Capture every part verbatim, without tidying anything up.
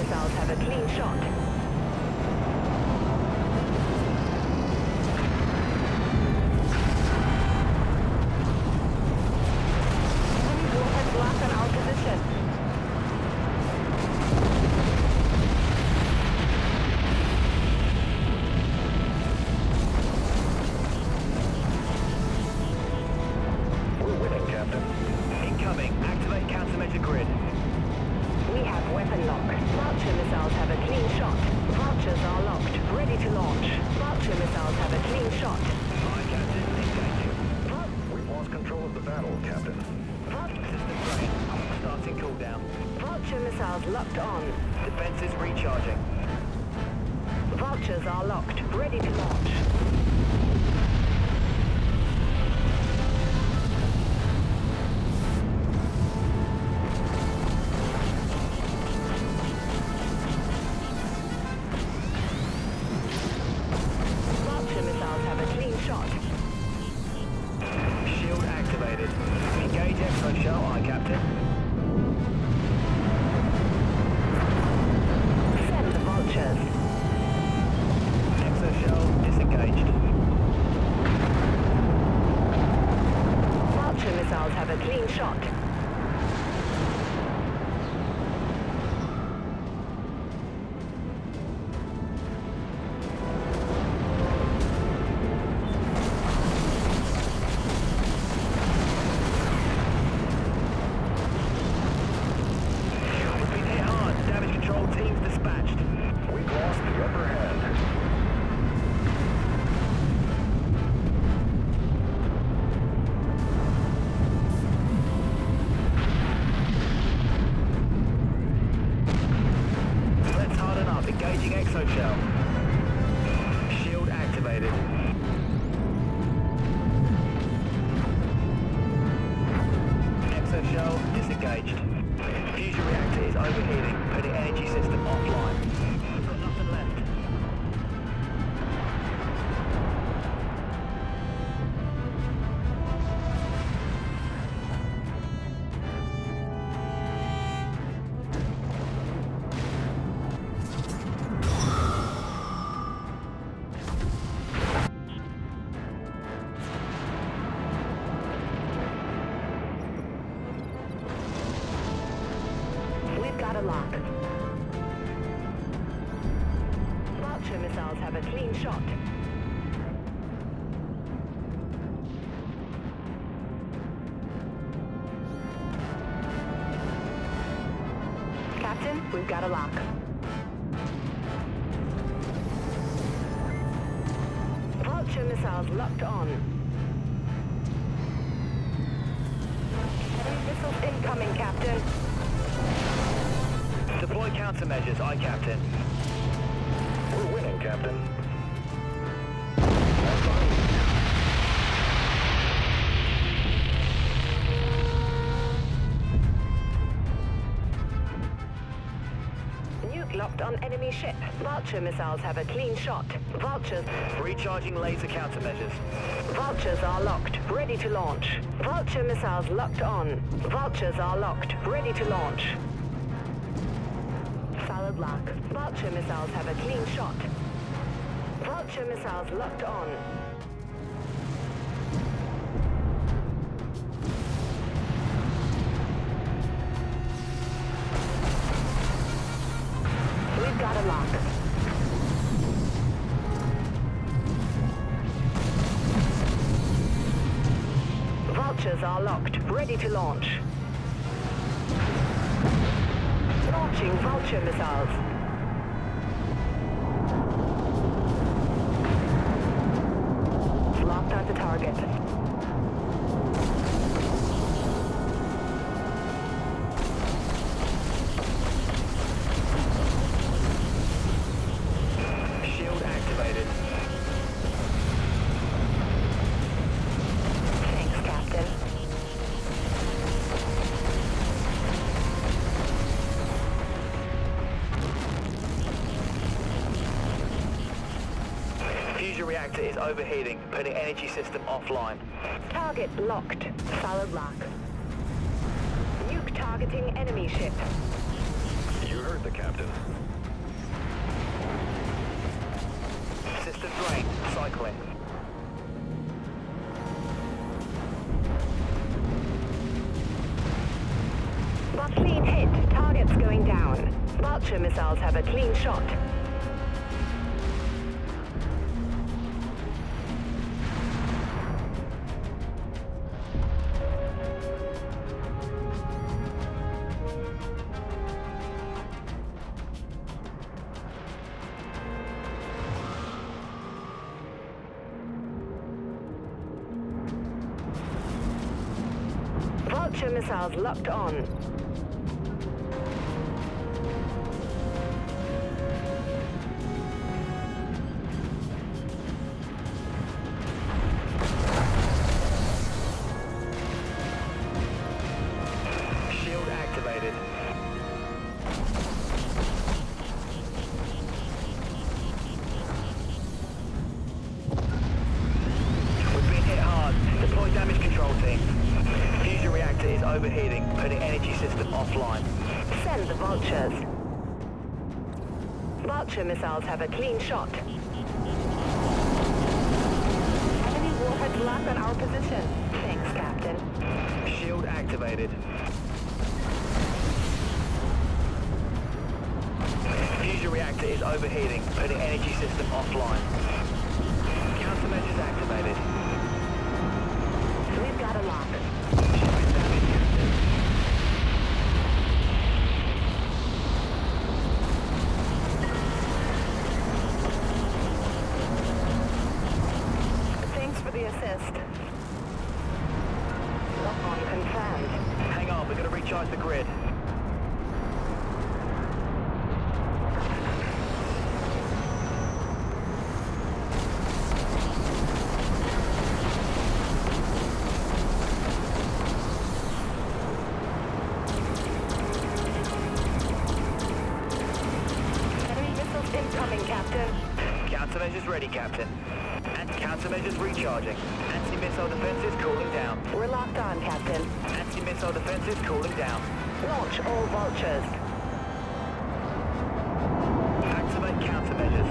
missiles have a clean shot. Enemy warheads locked on our position. Locked on. Defenses recharging. Vultures are locked, ready to launch. Vulture missiles have a clean shot. Shield activated. Engage exo shell, aye, Captain. Exoshell disengaged. Vulture missiles have a clean shot. We've been hit hard. Damage control teams dispatched. We've lost the upper hand. Let's harden up. Engaging exoshell. Shield activated. Exoshell disengaged. Fusion reactor is overheating, putting energy system offline. We've got nothing left. We've got a lock. Vulture missiles have a clean shot. Captain, we've got a lock. Vulture missiles locked on. Enemy missiles incoming, Captain. Deploy countermeasures, aye, Captain. We're winning, Captain. Nuke locked on enemy ship. Vulture missiles have a clean shot. Vultures. Recharging laser countermeasures. Vultures are locked, ready to launch. Vulture missiles locked on. Vultures are locked, ready to launch. Solid lock. Vulture missiles have a clean shot. Vulture missiles locked on. We've got a lock. Vultures are locked, ready to launch. Launching Vulture missiles. Locked onto target. Shield activated. Thanks, Captain. Fusion reactor is overheating, putting energy system offline. Target locked. Solid lock. Nuke targeting enemy ship. You heard the captain. System drain. Cycling. But clean hit. Target's going down. Vulture missiles have a clean shot. Vulture missiles locked on. Shield activated. We've been hit hard. Deploy damage control team. Fusion reactor is overheating, putting energy system offline. Send the vultures. Vulture missiles have a clean shot. Enemy warheads locked on our position. Thanks, Captain. Shield activated. Fusion reactor is overheating, putting energy system offline. Countermeasures activated. We've got a lock. Thanks for the assist. Lock on confirmed. Hang on, we're going to recharge the grid. Enemy missiles incoming, Captain. Countermeasures ready, Captain. Anti-countermeasures recharging. Anti-missile defenses cooling down. We're locked on, Captain. Anti-missile defenses cooling down. Launch all vultures. Activate countermeasures.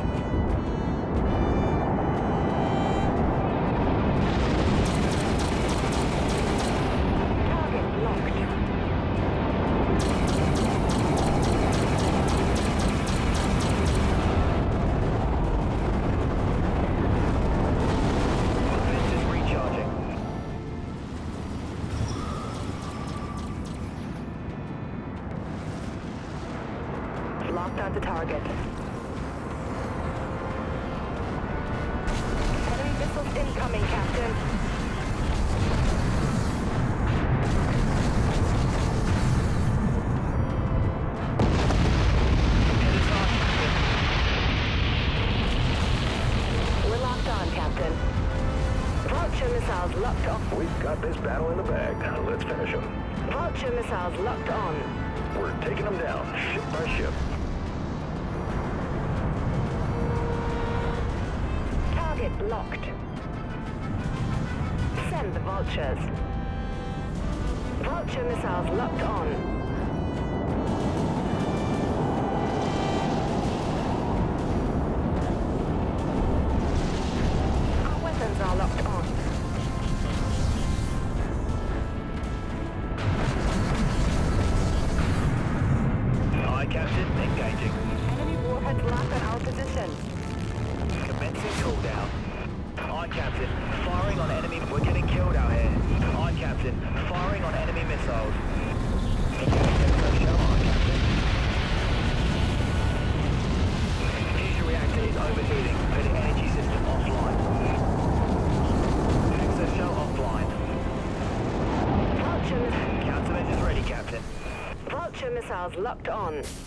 Target locked. Defenses recharging. Locked onto target. Enemy missiles incoming, Captain. We're locked on, Captain. Vulture missiles locked on. We've got this battle in the bag. Let's finish them. Vulture missiles locked on. We're taking them down, ship by ship. Target locked. Send the vultures. Vulture missiles locked on. Our weapons are locked on. Aye, Captain. Engaging. Enemy warheads locked on our position. Commencing cooldown. Aye, Captain. Firing on enemy... We're getting killed out here. Aye, Captain. Firing on enemy missiles. Aye, Captain. Fusion reactor is overheating, putting energy system offline. Access shell offline. Vulture, Countermeasures ready, Captain. vulture missiles locked on.